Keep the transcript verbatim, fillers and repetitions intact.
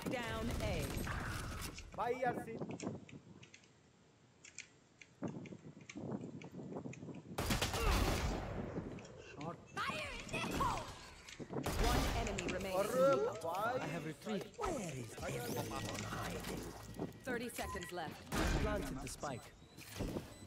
down A. Bye, Yasin. Shot. Fire in the hole! One enemy remaining. Arre, bye. I have retreated. Where is everyone hiding? thirty seconds left. Planted the spike.